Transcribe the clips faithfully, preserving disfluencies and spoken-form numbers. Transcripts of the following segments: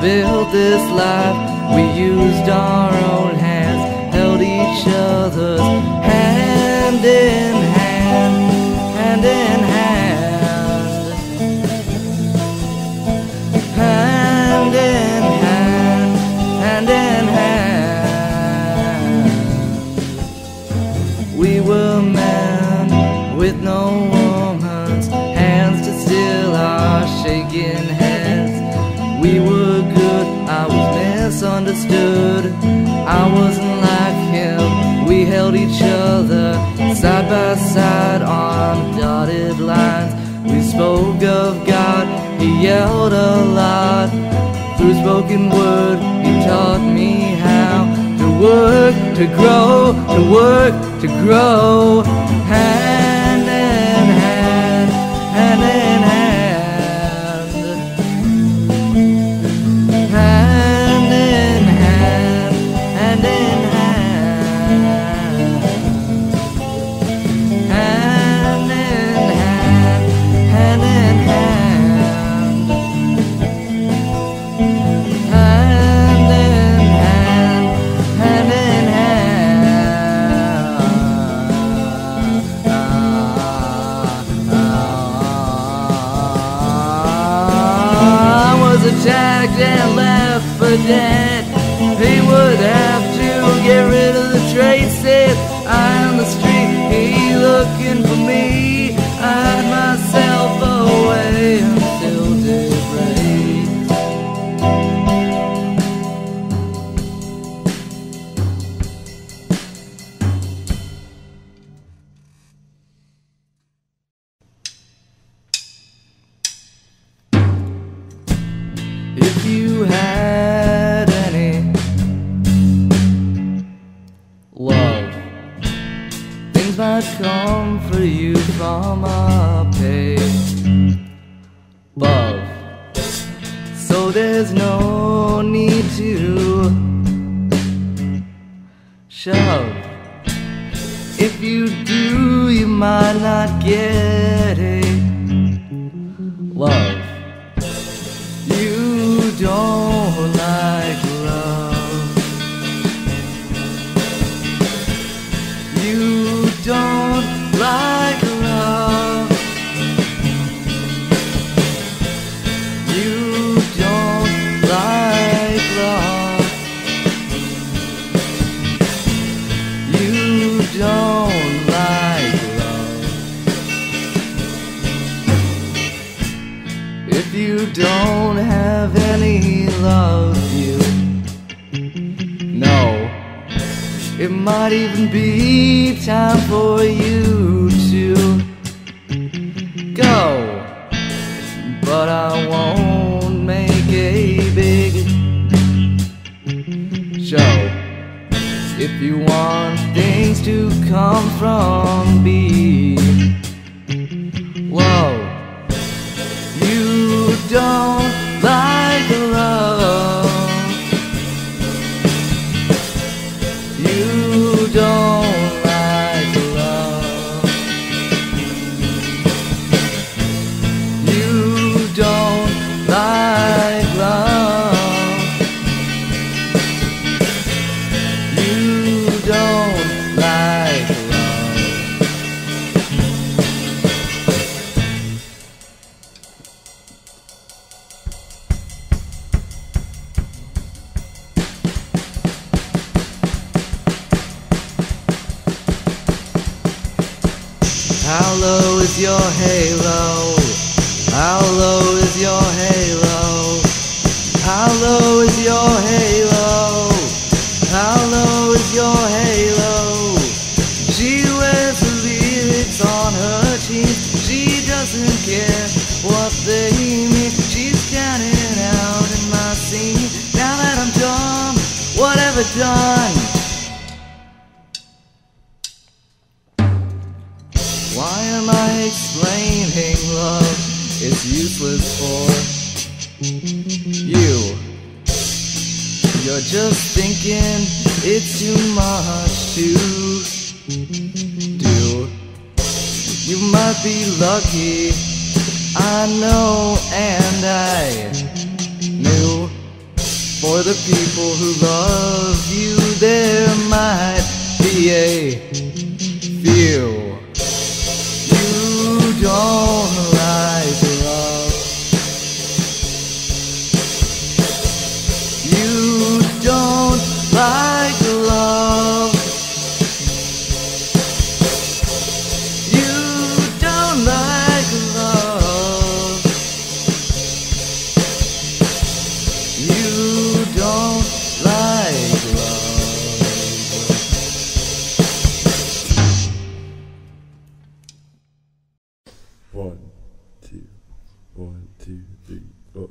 built this life. We used our own hands, held each other's hand in hand, hand in hand, hand in hand, hand in hand. We were men with no woman's hands to still our shaking heads. We were good, I was misunderstood. I wasn't like him. We held each other side by side on dotted lines. We spoke of God, he yelled a lot. Through spoken word, he taught me how to work, to grow, to work, to grow. Hand in hand, hand in hand, hand in hand, hand in hand, hand in hand, hand in hand, hand in hand, hand in hand. I was attacked and left for dead. He would have to get rid of the traces. I on the street, he looking for me. I hid myself away until daybreak. If you had any love, things might come for you from up above. So there's no need to shove. If you do, you might not get a love. You don't like love. You don't like love. You don't like love. You don't like love. If you don't have any love, you know it might even be time for you to go. But I won't make a big show. If you want things to come from below, you don't like love. You don't like love. You don't like love. You don't like love. How low is your halo? How low is your halo? How low is your halo? How low is your halo? She wears the lyrics on her jeans. She doesn't care what they mean. She's standing out in my scene. Now that I'm done, whatever done. Why am I explaining love? It's useless for you. You're just thinking it's too much to do. You might be lucky, I know, and I knew For the people who love you, there might be a few. You don't like love. You don't like love. You don't like love. You don't like love. One, two, one, two, three, four.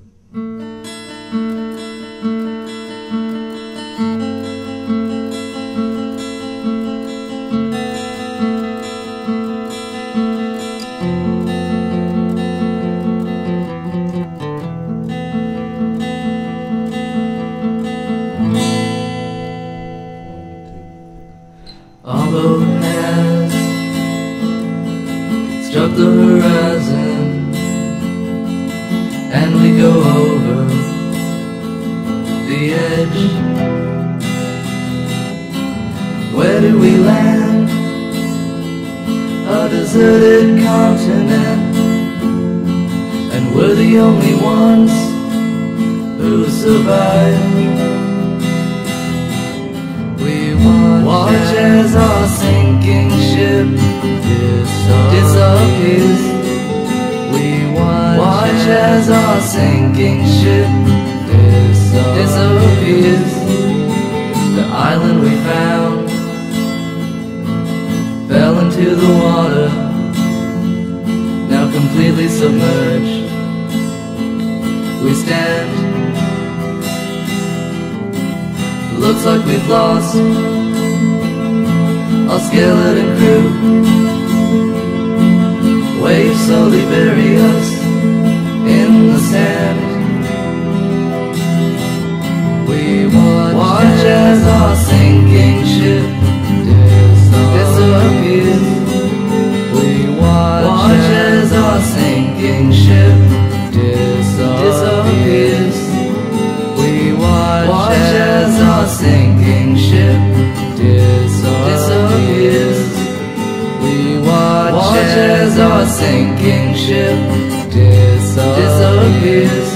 Our boat has struck the horizon, and we go over the edge. Where do we land? A deserted continent, and we're the only ones who survive. Watch as our sinking ship disappears. We watch, watch as our sinking ship disappears. The island we found fell into the water, now completely submerged. We stand, looks like we've lost our skeleton crew. Waves slowly bury us in the sand. We watch, watch as our sinking ship disappears. We watch, watch as our sinking ship disappears. We watch, watch as our sinking ship disappears. We watch, watch as our sinking ship disappears.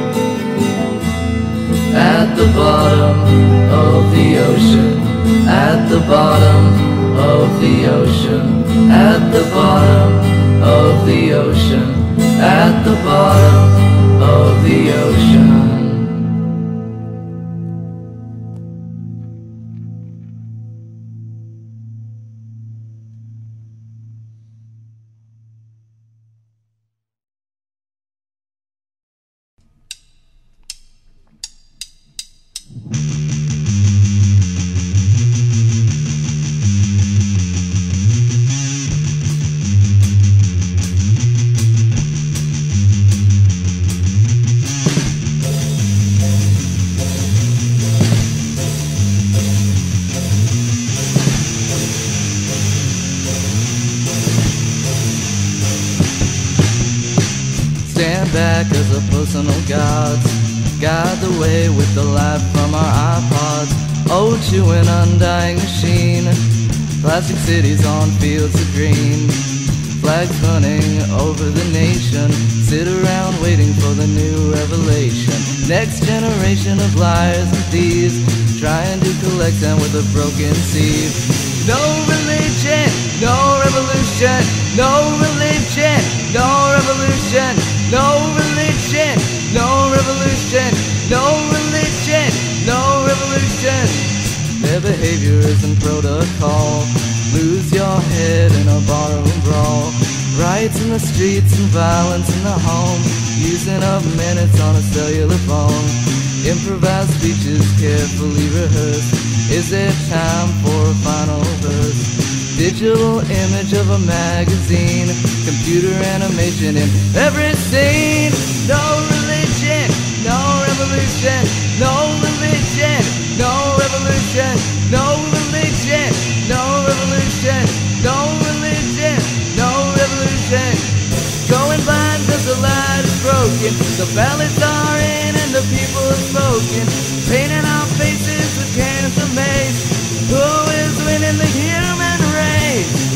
At the bottom of the ocean, at the bottom of the ocean, at the bottom of the ocean, at the bottom of the ocean. Stand back as a personal gods, guide the way with the light from our iPods. Ode to an undying machine, plastic cities on fields of green, flags burning over the nation. Sit around waiting for the new revelation. Next generation of liars and thieves, trying to collect them with a broken sieve. No religion, no revolution, no religion, no revolution, no religion, no revolution, no religion, no revolution. Their behavior isn't protocol. Lose your head in a barroom brawl. Riots in the streets and violence in the home. Using up minutes on a cellular phone. Improvised speeches carefully rehearsed. Is there time for a final verse? Digital image of a magazine, computer animation in every scene. No religion, no revolution, no religion, no revolution, no religion, no revolution, no religion, no revolution. Going blind cause the light is broken, the ballots are in and the the people have spoken, painting our faces with cans of mace. Who is winning the human race?